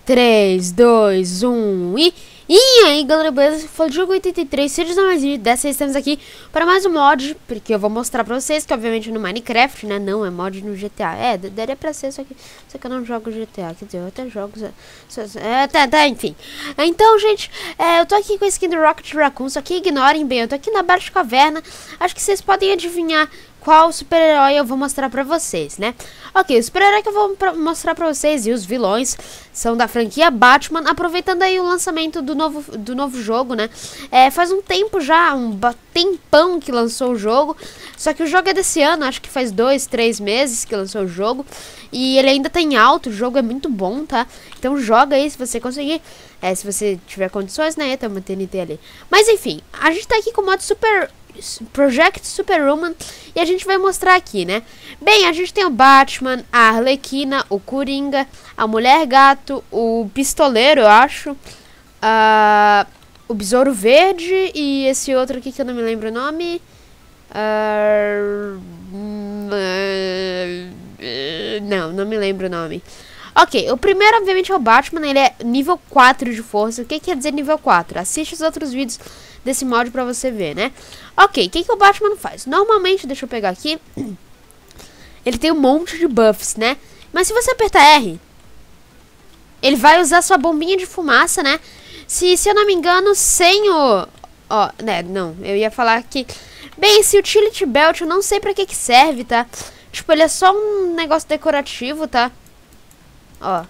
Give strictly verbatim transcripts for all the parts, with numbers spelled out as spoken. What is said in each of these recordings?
três, dois, um e... E aí galera, beleza? Foi o Jogo oitenta e três, sejam mais vídeo. Dessa vez estamos aqui para mais um mod, porque eu vou mostrar pra vocês que obviamente no Minecraft, né? Não, é mod no G T A. É, daria pra ser, só que, só que eu não jogo G T A. Quer dizer, eu até jogo... É, tá, tá, enfim. Então, gente, é, eu tô aqui com a skin do Rocket Raccoon, só que ignorem bem, eu tô aqui na Batcaverna. Acho que vocês podem adivinhar qual super-herói eu vou mostrar pra vocês, né? Ok, o super-herói que eu vou pra mostrar pra vocês e os vilões são da franquia Batman, aproveitando aí o lançamento do novo, do novo jogo, né? É, faz um tempo já, um tempão que lançou o jogo, só que o jogo é desse ano, acho que faz dois, três meses que lançou o jogo, e ele ainda tá em alto, o jogo é muito bom, tá? Então joga aí se você conseguir, é, se você tiver condições, né? Tem uma T N T ali. Mas enfim, a gente tá aqui com o modo Super... Project Superwoman e a gente vai mostrar aqui, né? Bem, a gente tem o Batman, a Arlequina, o Coringa, a Mulher Gato, o Pistoleiro, eu acho, uh, o Besouro Verde e esse outro aqui que eu não me lembro o nome. Uh, não, não me lembro o nome. Ok, o primeiro obviamente é o Batman, ele é nível quatro de força. O que quer dizer nível quatro? Assiste os outros vídeos desse mod pra você ver, né? Ok, o que, que o Batman faz? Normalmente, deixa eu pegar aqui, ele tem um monte de buffs, né? Mas se você apertar R, ele vai usar sua bombinha de fumaça, né? Se, se eu não me engano, sem o... Ó, né, não, eu ia falar que... Bem, esse Utility Belt eu não sei pra que que serve, tá? Tipo, ele é só um negócio decorativo, tá? Ó.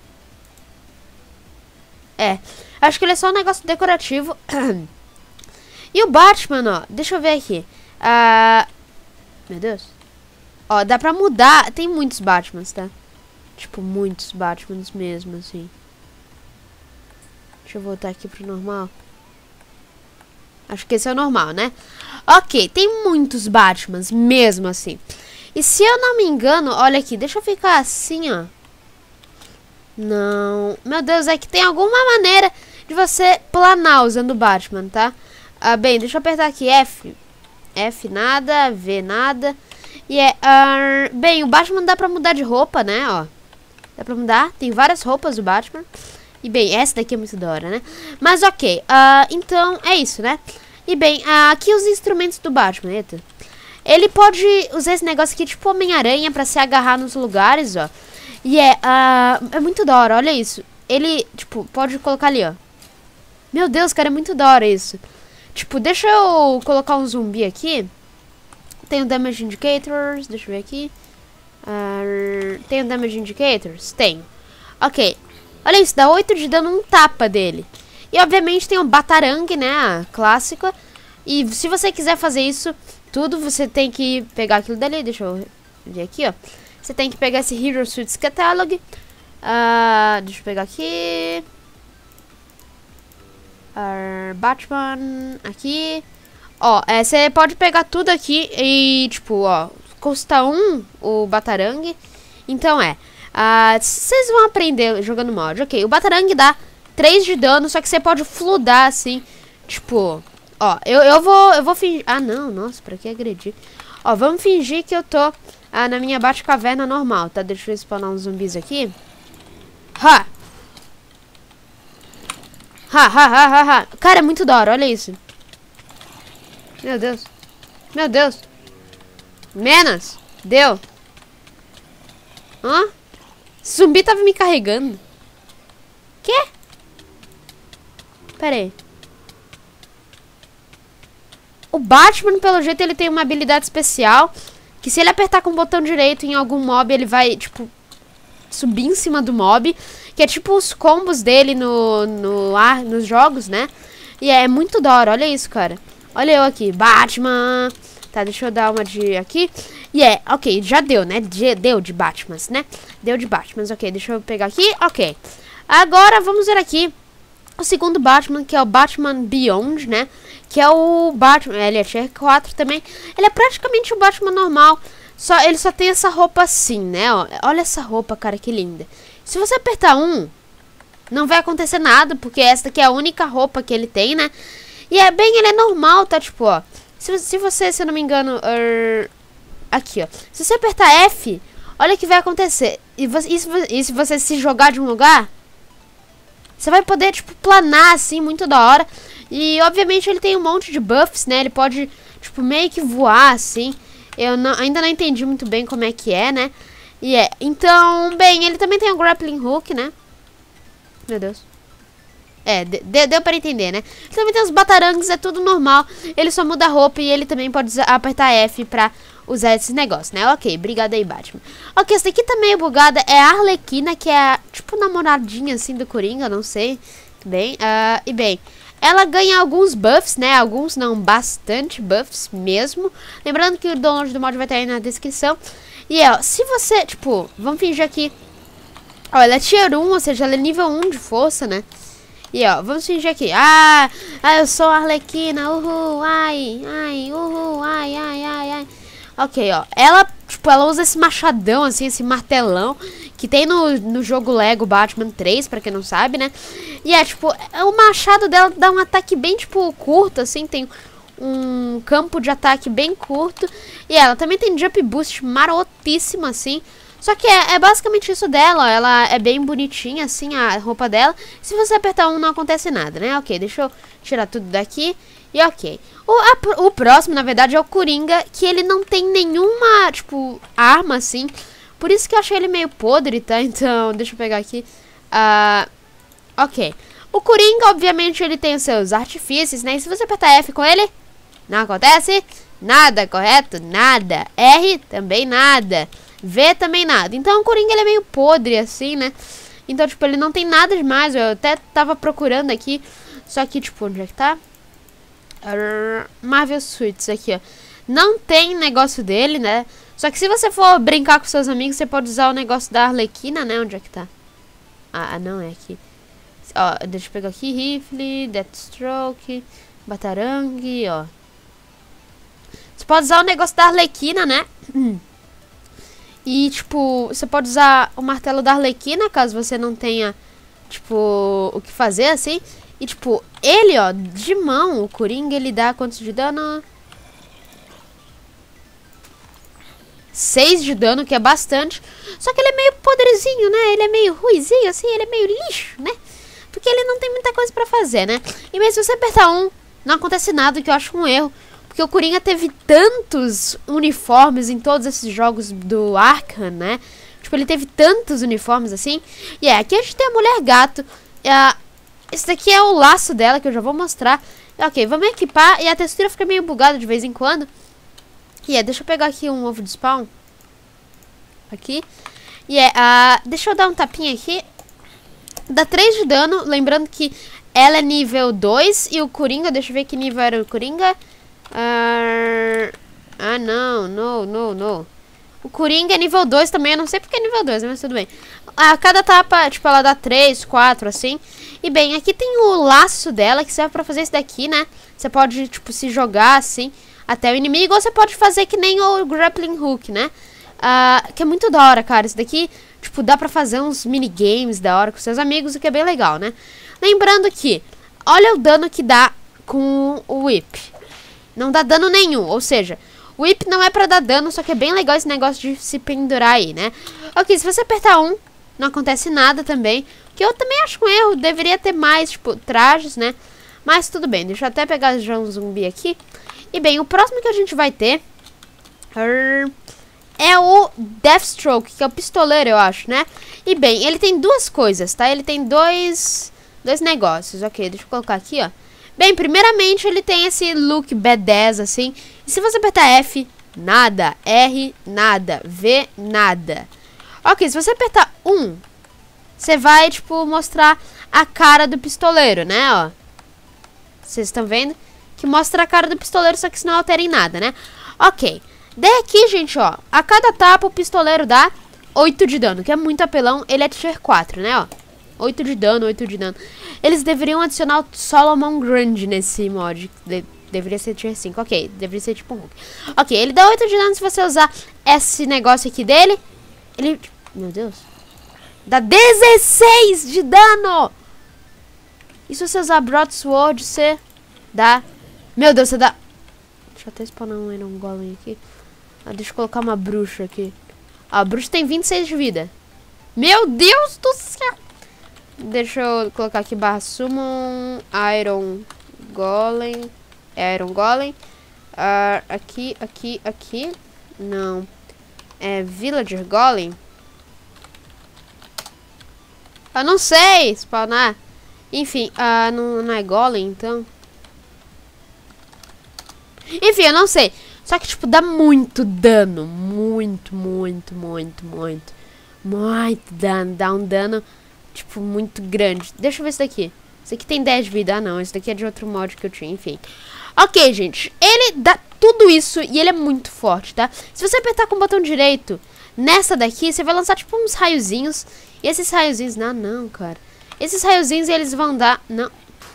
É, acho que ele é só um negócio decorativo. E o Batman, ó, deixa eu ver aqui. Ah, meu Deus. Ó, dá pra mudar. Tem muitos Batmans, tá? Tipo, muitos Batmans mesmo, assim. Deixa eu voltar aqui pro normal. Acho que esse é o normal, né? Ok, tem muitos Batmans mesmo, assim. E se eu não me engano, olha aqui, deixa eu ficar assim, ó. Não. Meu Deus, é que tem alguma maneira de você planar usando o Batman, tá? Ah, bem, deixa eu apertar aqui F. F nada, V nada. E é... Uh, bem, o Batman dá pra mudar de roupa, né, ó. Dá pra mudar, tem várias roupas do Batman. E bem, essa daqui é muito da hora, né? Mas ok, uh, então é isso, né? E bem, uh, aqui os instrumentos do Batman, eita. Ele pode usar esse negócio aqui tipo Homem-Aranha pra se agarrar nos lugares, ó. E é, uh, é muito da hora, olha isso. Ele, tipo, pode colocar ali, ó. Meu Deus, cara, é muito da hora isso. Tipo, deixa eu colocar um zumbi aqui. Tem o Damage Indicators, deixa eu ver aqui. Uh, tem o Damage Indicators? Tem. Ok. Olha isso, dá oito de dano um tapa dele. E obviamente tem o Batarang, né, a clássica. E se você quiser fazer isso tudo, você tem que pegar aquilo dali. Deixa eu ver aqui, ó. Você tem que pegar esse Hero Suits Catalog. Uh, deixa eu pegar aqui. Uh, Batman. Aqui. Ó, é, você pode pegar tudo aqui e, tipo, ó. Custa um o Batarang. Então é. Vocês uh, vão aprender jogando mod. Ok, o Batarang dá três de dano, só que você pode fludar assim. Tipo, ó, eu, eu vou. Eu vou fingir. Ah, não, nossa, pra que agredir? Ó, vamos fingir que eu tô. Ah, na minha Batcaverna normal, tá? Deixa eu spawnar uns zumbis aqui. Ha! Ha, ha, ha, ha, ha. Cara, é muito da hora, olha isso. Meu Deus. Meu Deus. Menos. Deu. Hã? Esse zumbi tava me carregando. Quê? Pera aí. O Batman, pelo jeito, ele tem uma habilidade especial. Que se ele apertar com o botão direito em algum mob, ele vai, tipo, subir em cima do mob. Que é tipo os combos dele no, no ar, nos jogos, né? E é muito da hora, olha isso, cara. Olha eu aqui, Batman. Tá, deixa eu dar uma de aqui. E é, ok, já deu, né? De, deu de Batmans, né? Deu de Batmans, ok, deixa eu pegar aqui, ok. Agora vamos ver aqui o segundo Batman, que é o Batman Beyond, né? Que é o Batman, ele é Tier quatro também. Ele é praticamente o Batman normal, só, ele só tem essa roupa assim, né? Ó, olha essa roupa, cara, que linda. Se você apertar um, não vai acontecer nada, porque essa daqui é a única roupa que ele tem, né? E é bem, ele é normal, tá? Tipo, ó, se, se você, se eu não me engano, uh, aqui, ó. Se você apertar F, olha o que vai acontecer. E, você, e, se, e se você se jogar de um lugar, você vai poder, tipo, planar, assim, muito da hora. E, obviamente, ele tem um monte de buffs, né? Ele pode, tipo, meio que voar, assim. Eu não, ainda não entendi muito bem como é que é, né? E é, então, bem, ele também tem o grappling hook, né? Meu Deus. É, de, de, deu pra entender, né? Ele também tem os batarangues, é tudo normal. Ele só muda a roupa e ele também pode usar, apertar F pra usar esses negócios, né? Ok, obrigada aí, Batman. Ok, essa daqui tá meio bugada. É a Arlequina, que é a, tipo, namoradinha, assim, do Coringa, não sei. Bem, uh, e bem... ela ganha alguns buffs, né? Alguns não, bastante buffs mesmo. Lembrando que o download do mod vai estar aí na descrição. E é, ó, se você, tipo, vamos fingir aqui. Ó, ela é tier um, ou seja, ela é nível um de força, né? E ó, vamos fingir aqui. Ah, ah eu sou a Arlequina, uhul, ai, ai, uhul, ai, ai, ai, ai. Ok, ó, ela, tipo, ela usa esse machadão, assim, esse martelão que tem no, no jogo Lego Batman três, pra quem não sabe, né? E é, tipo, o machado dela dá um ataque bem, tipo, curto, assim, tem um campo de ataque bem curto. E ela também tem jump boost marotíssimo, assim. Só que é, é basicamente isso dela, ó. Ela é bem bonitinha, assim, a roupa dela. Se você apertar um, não acontece nada, né? Ok, deixa eu tirar tudo daqui. E ok. O, a, o próximo, na verdade, é o Coringa, que ele não tem nenhuma, tipo, arma, assim. Por isso que eu achei ele meio podre, tá? Então, deixa eu pegar aqui. Uh, ok. O Coringa, obviamente, ele tem os seus artifícios, né? E se você apertar F com ele, não acontece nada, correto? Nada. R, também nada. V, também nada. Então, o Coringa, ele é meio podre, assim, né? Então, tipo, ele não tem nada demais. Eu até tava procurando aqui. Só que, tipo, onde é que tá? Uh, Marvel Suites, aqui, ó. Não tem negócio dele, né? Só que se você for brincar com seus amigos, você pode usar o negócio da Arlequina, né? Onde é que tá? Ah, não, é aqui. Ó, deixa eu pegar aqui. Rifle, Deathstroke, Batarangue, ó. Você pode usar o negócio da Arlequina, né? E, tipo, você pode usar o martelo da Arlequina, caso você não tenha, tipo, o que fazer, assim. E, tipo, ele, ó, de mão, o Coringa, ele dá quantos de dano? seis de dano, que é bastante. Só que ele é meio podrezinho, né? Ele é meio ruizinho, assim, ele é meio lixo, né? Porque ele não tem muita coisa pra fazer, né? E mesmo se você apertar um, não acontece nada, que eu acho um erro. Porque o Coringa teve tantos uniformes em todos esses jogos do Arkham, né? Tipo, ele teve tantos uniformes assim. E é, aqui a gente tem a Mulher Gato. É, esse daqui é o laço dela, que eu já vou mostrar. Ok, vamos equipar. E a textura fica meio bugada de vez em quando. E é, deixa eu pegar aqui um ovo de spawn. Aqui. E é, uh, deixa eu dar um tapinha aqui. Dá três de dano. Lembrando que ela é nível dois. E o Coringa, deixa eu ver que nível era o Coringa. Uh, ah, não, não, não, não. O Coringa é nível dois também. Eu não sei porque é nível dois, mas tudo bem. A cada tapa, tipo, ela dá três, quatro, assim. E bem, aqui tem o laço dela, que serve pra fazer isso daqui, né? Você pode, tipo, se jogar, assim, até o inimigo. Ou você pode fazer que nem o grappling hook, né? Uh, que é muito da hora, cara. Isso daqui, tipo, dá pra fazer uns minigames da hora com seus amigos, o que é bem legal, né? Lembrando que, olha o dano que dá com o whip. Não dá dano nenhum, ou seja, o whip não é pra dar dano, só que é bem legal esse negócio de se pendurar aí, né? Ok, se você apertar um, não acontece nada também. Que eu também acho um erro, deveria ter mais, tipo, trajes, né? Mas tudo bem, deixa eu até pegar já um zumbi aqui. E bem, o próximo que a gente vai ter é o Deathstroke, que é o pistoleiro, eu acho, né? E bem, ele tem duas coisas, tá? Ele tem dois, dois negócios. Ok, deixa eu colocar aqui, ó. Bem, primeiramente ele tem esse look B dez, assim. E se você apertar F, nada. R, nada. V, nada. Ok, se você apertar um, você vai, tipo, mostrar a cara do pistoleiro, né, ó. Vocês estão vendo? Que mostra a cara do pistoleiro, só que isso não altera em nada, né? Ok. Daí aqui, gente, ó. A cada tapa o pistoleiro dá oito de dano, que é muito apelão. Ele é tier quatro, né, ó. oito de dano, oito de dano. Eles deveriam adicionar o Solomon Grande nesse mod. De deveria ser tier cinco, ok. Deveria ser tipo um Hulk. Ok, ele dá oito de dano se você usar esse negócio aqui dele. Ele... Meu Deus. Dá dezesseis de dano! E se você usar Broadsword, você dá... Meu Deus, você dá... Deixa eu até spawnar um Iron Golem aqui. Ah, deixa eu colocar uma bruxa aqui. Ah, a bruxa tem vinte e seis de vida. Meu Deus do céu! Deixa eu colocar aqui barra summon Iron Golem. É Iron Golem. Uh, aqui, aqui, aqui. Não. É Villager Golem. Eu não sei spawnar. Enfim, uh, não, não é Golem, então. Enfim, eu não sei. Só que, tipo, dá muito dano. Muito, muito, muito, muito. Muito dano. Dá um dano, tipo, muito grande. Deixa eu ver esse daqui. Esse aqui tem dez de vida. Ah, não. Esse daqui é de outro mod que eu tinha, enfim. Ok, gente. Ele dá tudo isso e ele é muito forte, tá? Se você apertar com o botão direito nessa daqui, você vai lançar, tipo, uns raiozinhos. E esses raiozinhos... Não, não, cara. Esses raiozinhos, eles vão dar... Não.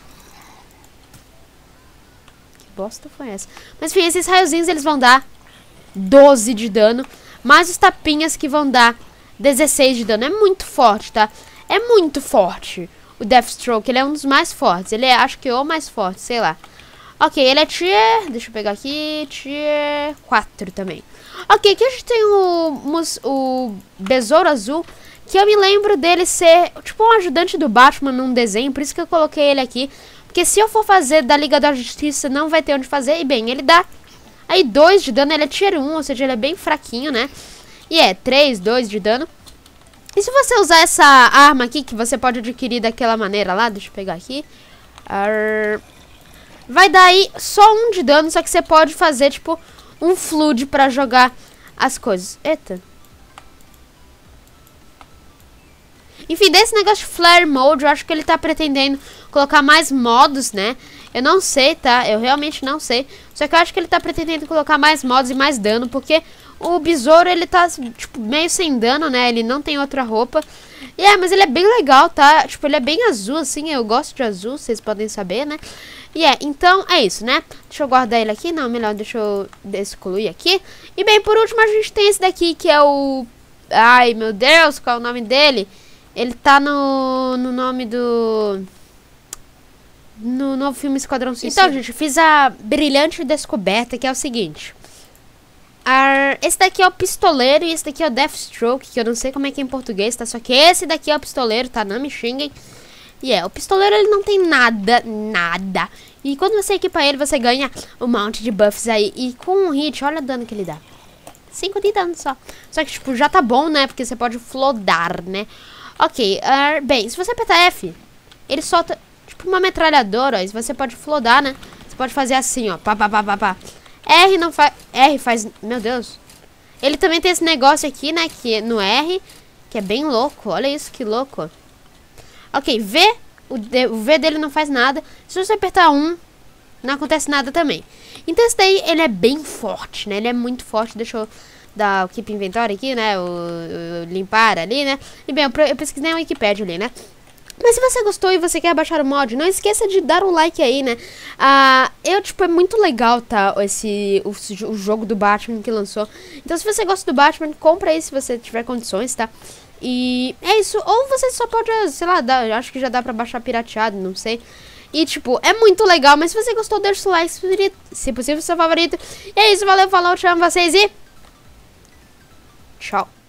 Que bosta foi essa? Mas, enfim, esses raiozinhos, eles vão dar doze de dano. Mais os tapinhas que vão dar dezesseis de dano. É muito forte, tá? É muito forte. O Deathstroke, ele é um dos mais fortes. Ele é, acho que, o mais forte, sei lá. Ok, ele é tier... Deixa eu pegar aqui. Tier quatro também. Ok, aqui a gente tem o, o Besouro Azul. Que eu me lembro dele ser, tipo, um ajudante do Batman num desenho. Por isso que eu coloquei ele aqui. Porque se eu for fazer da Liga da Justiça, não vai ter onde fazer. E bem, ele dá aí dois de dano. Ele é tier um, ou seja, ele é bem fraquinho, né? E é três, dois de dano. E se você usar essa arma aqui, que você pode adquirir daquela maneira lá. Deixa eu pegar aqui. Arr... Vai dar aí só um de dano, só que você pode fazer, tipo, um flood pra jogar as coisas. Eita. Enfim, desse negócio de Flare Mode, eu acho que ele tá pretendendo colocar mais modos, né? Eu não sei, tá? Eu realmente não sei. Só que eu acho que ele tá pretendendo colocar mais modos e mais dano, porque o besouro, ele tá, tipo, meio sem dano, né? Ele não tem outra roupa. E é, mas ele é bem legal, tá? Tipo, ele é bem azul, assim. Eu gosto de azul, vocês podem saber, né? E é, então é isso, né? Deixa eu guardar ele aqui. Não, melhor, deixa eu excluir aqui. E bem, por último, a gente tem esse daqui, que é o... Ai, meu Deus, qual é o nome dele? Ele tá no, no nome do... No novo filme Esquadrão Suicida. Então, gente, eu fiz a brilhante descoberta, que é o seguinte. A, esse daqui é o pistoleiro e esse daqui é o Deathstroke, que eu não sei como é que é em português, tá? Só que esse daqui é o pistoleiro, tá? Não me xinguem. E yeah, é, o pistoleiro, ele não tem nada, nada. E quando você equipa ele, você ganha um monte de buffs aí. E com um hit, olha o dano que ele dá. cinco de dano só. Só que, tipo, já tá bom, né? Porque você pode flodar, né? Ok, uh, bem, se você apertar F, ele solta, tipo, uma metralhadora, ó. E você pode flodar, né? Você pode fazer assim, ó. Pá, pá, pá, pá, pá. R não faz... R faz... Meu Deus. Ele também tem esse negócio aqui, né? Que no R, que é bem louco. Olha isso, que louco. Ok, V. O, D, o V dele não faz nada. Se você apertar um, não acontece nada também. Então esse daí, ele é bem forte, né? Ele é muito forte. Deixa eu dar o Keep Inventory aqui, né? O, o limpar ali, né? E bem, eu, eu pesquisei na Wikipedia ali, né? Mas se você gostou e você quer baixar o mod, não esqueça de dar um like aí, né? Ah, eu, tipo, é muito legal, tá? Esse, o, o jogo do Batman que lançou. Então, se você gosta do Batman, compra aí se você tiver condições, tá? E é isso. Ou você só pode, sei lá, dá, acho que já dá pra baixar pirateado, não sei. E, tipo, é muito legal. Mas se você gostou, deixa o like, se possível, seu favorito. E é isso, valeu, falou, te amo vocês e... Tchau.